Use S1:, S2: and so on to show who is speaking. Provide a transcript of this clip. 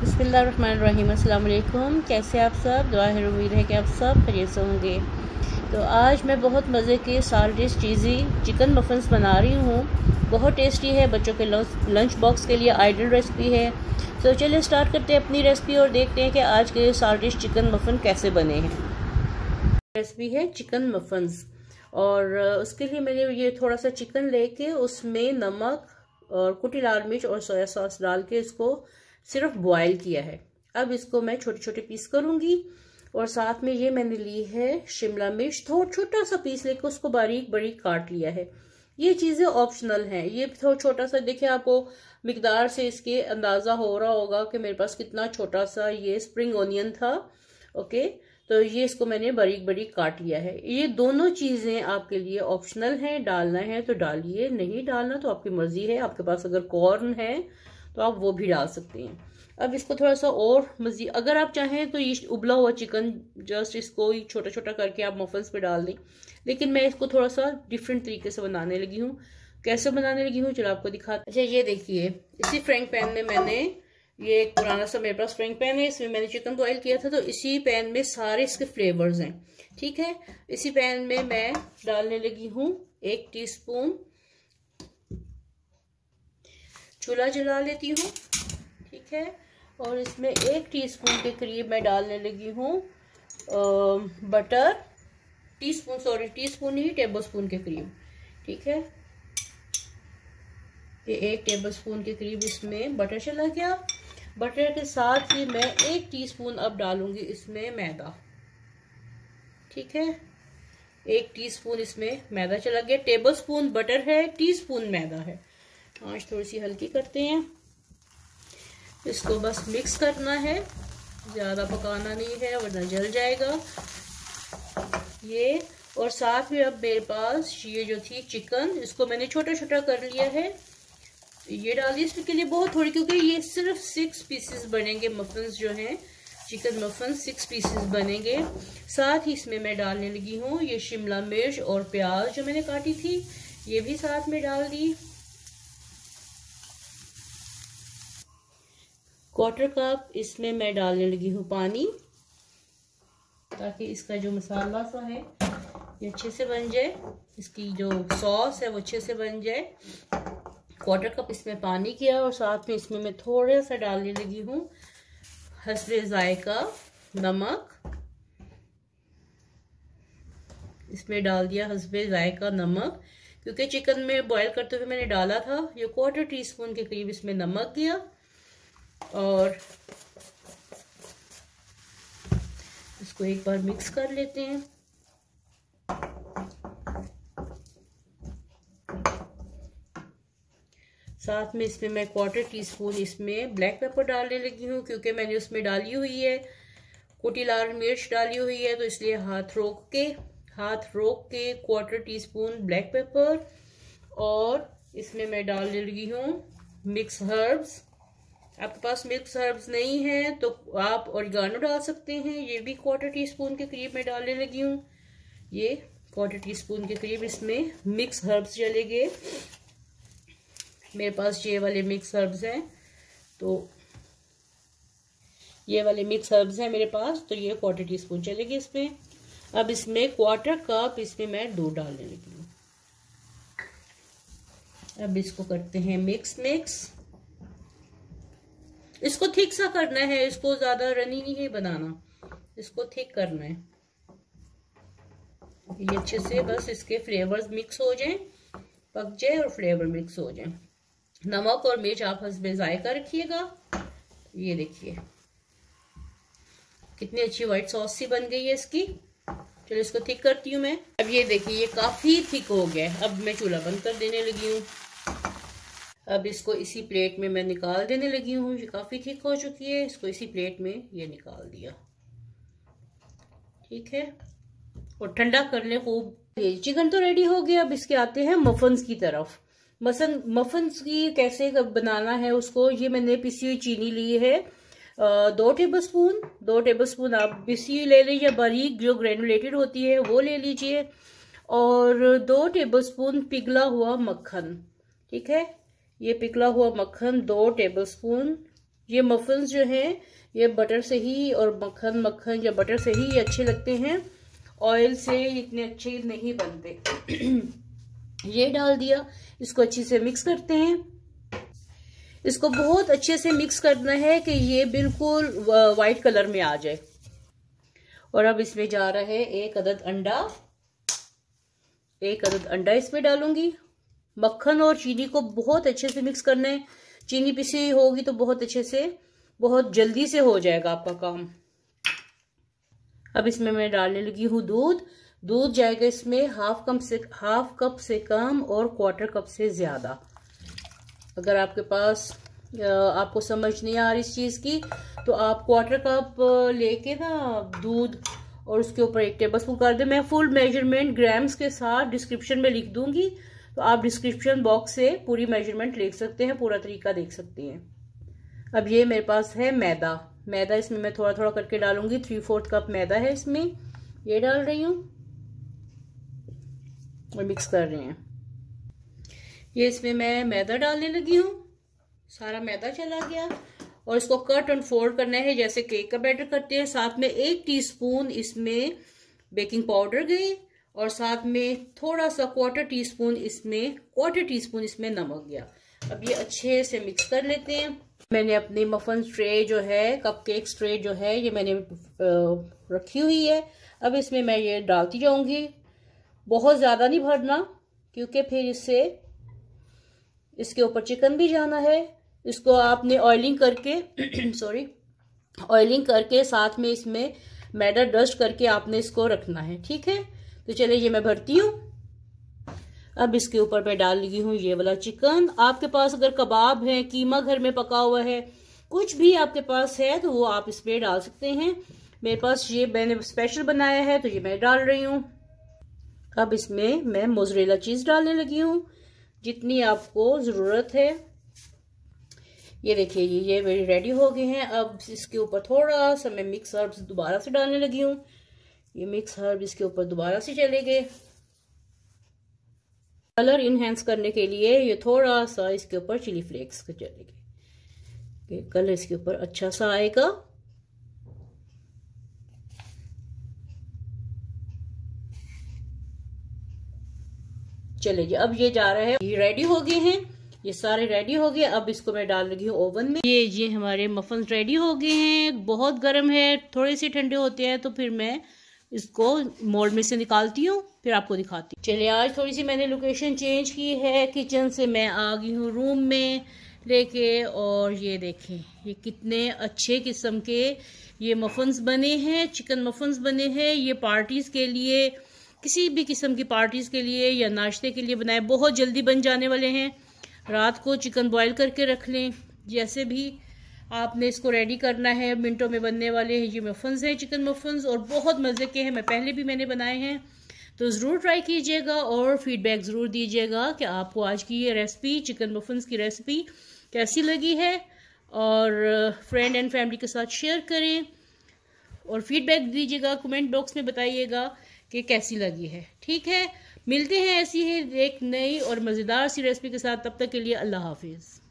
S1: बिस्मिल्लाहिर्रहमानिर्रहीम। अस्सलाम वालेकुम। कैसे आप सब? दुआ है, उम्मीद है कि आप सब खैरियत से होंगे। तो आज मैं बहुत मज़े के साल्टिश चीज़ी चिकन मफ़िन्स बना रही हूँ। बहुत टेस्टी है, बच्चों के लंच बॉक्स के लिए आइडियल रेसिपी है। तो चलिए स्टार्ट करते हैं अपनी रेसिपी और देखते हैं कि आज के साल्टिश चिकन मफ़िन कैसे बने हैं। रेसिपी है चिकन मफ़िन्स, और उसके लिए मैंने ये थोड़ा सा चिकन लेके उसमें नमक और कुटी लाल मिर्च और सोया सॉस डाल के इसको सिर्फ बॉयल किया है। अब इसको मैं छोटे छोटे पीस करूंगी, और साथ में ये मैंने ली है शिमला मिर्च, थोड़ा छोटा सा पीस लेकर उसको बारीक बारीक काट लिया है। ये चीज़ें ऑप्शनल हैं, ये थोड़ा छोटा सा, देखिए आपको मिकदार से इसके अंदाज़ा हो रहा होगा कि मेरे पास कितना छोटा सा ये स्प्रिंग ओनियन था। ओके, तो ये इसको मैंने बारीक बारीक काट लिया है। ये दोनों चीज़ें आपके लिए ऑप्शनल हैं, डालना है तो डालिए, नहीं डालना तो आपकी मर्जी है। आपके पास अगर कॉर्न है तो आप वो भी डाल सकते हैं। अब इसको थोड़ा सा और मज़ीद, अगर आप चाहें तो ये उबला हुआ चिकन जस्ट इसको छोटा छोटा करके आप मफ़िन्स पे डाल दें, लेकिन मैं इसको थोड़ा सा डिफरेंट तरीके से बनाने लगी हूँ। कैसे बनाने लगी हूँ चलो आपको दिखाते। अच्छा, ये देखिए, इसी फ्राइंग पैन में मैंने, ये एक पुराना सा मेरे पास फ्राइंग पैन है, इसमें मैंने चिकन बॉयल किया था, तो इसी पैन में सारे इसके फ्लेवर्स हैं। ठीक है, इसी पैन में मैं डालने लगी हूँ 1 टीस्पून, चूल्हा जला लेती हूँ। ठीक है, और इसमें 1 टीस्पून के करीब मैं डालने लगी हूँ बटर, टीस्पून ही, टेबल स्पून के करीब। ठीक है, ये 1 टेबल स्पून के करीब इसमें बटर चला गया। बटर के साथ ही मैं 1 टीस्पून अब डालूंगी इसमें मैदा। ठीक है, 1 टीस्पून इसमें मैदा चला गया। टेबल स्पून बटर है, टीस्पून मैदा है। आंच थोड़ी सी हल्की करते हैं, इसको बस मिक्स करना है, ज़्यादा पकाना नहीं है वरना जल जाएगा ये। और साथ में अब मेरे पास ये जो थी चिकन, इसको मैंने छोटा छोटा कर लिया है, ये डाल दी इसके लिए बहुत थोड़ी, क्योंकि ये सिर्फ 6 पीसेस बनेंगे मफ़िन्स जो हैं, चिकन मफ़िन 6 पीसेस बनेंगे। साथ ही इसमें मैं डालने लगी हूँ ये शिमला मिर्च और प्याज जो मैंने काटी थी, ये भी साथ में डाल दी। 1/4 कप इसमें मैं डालने लगी हूँ पानी, ताकि इसका जो मसाला सा है ये अच्छे से बन जाए, इसकी जो सॉस है वो अच्छे से बन जाए। 1/4 कप इसमें पानी किया, और साथ में इसमें मैं थोड़ा सा डालने लगी हूँ हस्बे जायका नमक, इसमें डाल दिया हस्बे जायका नमक, क्योंकि चिकन में बॉयल करते हुए मैंने डाला था। ये 1/4 टीस्पून के करीब इसमें नमक दिया, और इसको एक बार मिक्स कर लेते हैं। साथ में इसमें मैं 1/4 टीस्पून इसमें ब्लैक पेपर डालने लगी हूँ, क्योंकि मैंने उसमें डाली हुई है कुटी लाल मिर्च डाली हुई है, तो इसलिए हाथ रोक के 1/4 टीस्पून ब्लैक पेपर। और इसमें मैं डालने लगी हूँ मिक्स हर्ब्स। आपके पास मिक्स हर्ब्स नहीं है तो आप ऑरिगानो डाल सकते हैं, ये भी 1/4 टीस्पून के करीब मैं डालने लगी हूँ। ये 1/4 टीस्पून के करीब इसमें मिक्स हर्ब्स चले गए। मेरे पास ये वाले मिक्स हर्ब्स हैं, तो ये वाले मिक्स हर्ब्स हैं मेरे पास, तो ये 1/4 टीस्पून चलेगी इसमें। अब इसमें 1/4 कप इसमें मैं दूध डालने लगी हूँ। अब इसको करते हैं मिक्स। इसको थिक सा करना है, इसको ज्यादा रनी नहीं बनाना, इसको थिक करना है। ये अच्छे से बस इसके फ्लेवर्स मिक्स हो जाएं, पक जाए और फ्लेवर मिक्स हो जाए। नमक और मिर्च आप हस्बे जायका रखिएगा। ये देखिए कितनी अच्छी व्हाइट सॉस सी बन गई है इसकी। चलो इसको थिक करती हूँ मैं। अब ये देखिए ये काफी थिक हो गया है, अब मैं चूल्हा बंद कर देने लगी हूँ। अब इसको इसी प्लेट में मैं निकाल देने लगी हूँ, ये काफी थिक हो चुकी है, इसको इसी प्लेट में ये निकाल दिया। ठीक है, और ठंडा कर ले खूब। चिकन तो रेडी हो गया, अब इसके आते हैं मफन्स की तरफ। मफन्स की कैसे बनाना है उसको, ये मैंने पिसी हुई चीनी ली है 2 टेबलस्पून आप पिसी ले लीजिए, बारीक जो ग्रेनुलेटेड होती है वो ले लीजिए, और 2 टेबलस्पून पिघला हुआ मक्खन। ठीक है, ये पिघला हुआ मक्खन 2 टेबलस्पून ये मफिन्स जो हैं ये बटर से ही और मक्खन या बटर से ही अच्छे लगते हैं, ऑयल से इतने अच्छे नहीं बनते। ये डाल दिया, इसको अच्छे से मिक्स करते हैं। इसको बहुत अच्छे से मिक्स करना है कि ये बिल्कुल वाइट कलर में आ जाए। और अब इसमें जा रहा है 1 अदद अंडा। 1 अदद अंडा इसमें डालूंगी। मक्खन और चीनी को बहुत अच्छे से मिक्स करना है। चीनी पिसी होगी तो बहुत अच्छे से, बहुत जल्दी से हो जाएगा आपका काम। अब इसमें मैं डालने लगी हूँ दूध। दूध जाएगा इसमें हाफ कप से कम और 1/4 कप से ज्यादा। अगर आपके पास आपको समझ नहीं आ रही इस चीज की तो आप 1/4 कप लेके ना दूध और उसके ऊपर 1 टेबलस्पून कर दे। मैं फुल मेजरमेंट ग्राम्स के साथ डिस्क्रिप्शन में लिख दूंगी, तो आप डिस्क्रिप्शन बॉक्स से पूरी मेजरमेंट लिख सकते हैं, पूरा तरीका देख सकते हैं। अब ये मेरे पास है मैदा इसमें मैं थोड़ा थोड़ा करके डालूंगी। 3/4 कप मैदा है इसमें, ये डाल रही हूँ और मिक्स कर रहे हैं। ये इसमें मैं मैदा डालने लगी हूँ, सारा मैदा चला गया और इसको कट एंड फोल्ड करना है जैसे केक का बैटर करते हैं। साथ में 1 टीस्पून इसमें बेकिंग पाउडर गई और साथ में थोड़ा सा 1/4 टीस्पून इसमें नमक गया। अब ये अच्छे से मिक्स कर लेते हैं। मैंने अपनी मफन ट्रे जो है, कपकेक ट्रे जो है, ये मैंने रखी हुई है। अब इसमें मैं ये डालती जाऊंगी। बहुत ज्यादा नहीं भरना क्योंकि फिर इसके ऊपर चिकन भी जाना है। इसको आपने ऑयलिंग करके ऑयलिंग करके साथ में इसमें मैदा डस्ट करके आपने इसको रखना है, ठीक है। तो चलिए ये मैं भरती हूँ। अब इसके ऊपर मैं डाल लगी हूँ ये वाला चिकन। आपके पास अगर कबाब है, कीमा घर में पका हुआ है, कुछ भी आपके पास है तो वो आप इसमें डाल सकते हैं। मेरे पास ये मैंने स्पेशल बनाया है तो ये मैं डाल रही हूँ। अब इसमें मैं मोज़रेला चीज डालने लगी हूँ जितनी आपको जरूरत है। ये देखिए ये मेरी रेडी हो गए हैं। अब इसके ऊपर थोड़ा सा मैं मिक्स हर्ब्स दोबारा से डालने लगी हूँ। ये मिक्स हर्ब इसके ऊपर दोबारा से चले गए। कलर इनहेंस करने के लिए ये थोड़ा सा इसके ऊपर चिली फ्लेक्स के चले गए, कलर इसके ऊपर अच्छा सा आएगा। चलिए अब ये जा रहा है, ये रेडी हो गए हैं, ये सारे रेडी हो गए। अब इसको मैं डाल लगी हूँ ओवन में। ये हमारे मफन रेडी हो गए हैं। बहुत गर्म है, थोड़े से ठंडे होते हैं तो फिर मैं इसको मोल्ड में से निकालती हूँ, फिर आपको दिखाती हूँ। चलिए आज थोड़ी सी मैंने लोकेशन चेंज की है। किचन से मैं आ गई हूँ रूम में लेके, और ये देखें ये कितने अच्छे किस्म के ये मफन्स बने हैं, चिकन मफन्स बने हैं। ये पार्टीज के लिए, किसी भी किस्म की पार्टीज के लिए या नाश्ते के लिए बनाए, बहुत जल्दी बन जाने वाले हैं। रात को चिकन बॉईल करके रख लें, जैसे भी आपने इसको रेडी करना है, मिनटों में बनने वाले हैं। ये मफन्स हैं, चिकन मफन्स, और बहुत मज़े के हैं। मैं पहले भी मैंने बनाए हैं, तो ज़रूर ट्राई कीजिएगा और फीडबैक ज़रूर दीजिएगा कि आपको आज की ये रेसिपी, चिकन मफन्स की रेसिपी कैसी लगी है। और फ्रेंड एंड फैमिली के साथ शेयर करें और फीडबैक दीजिएगा, कमेंट बॉक्स में बताइएगा कि कैसी लगी है, ठीक है। मिलते हैं ऐसी ही एक नई और मज़ेदार सी रेसिपी के साथ, तब तक के लिए अल्लाह हाफिज़।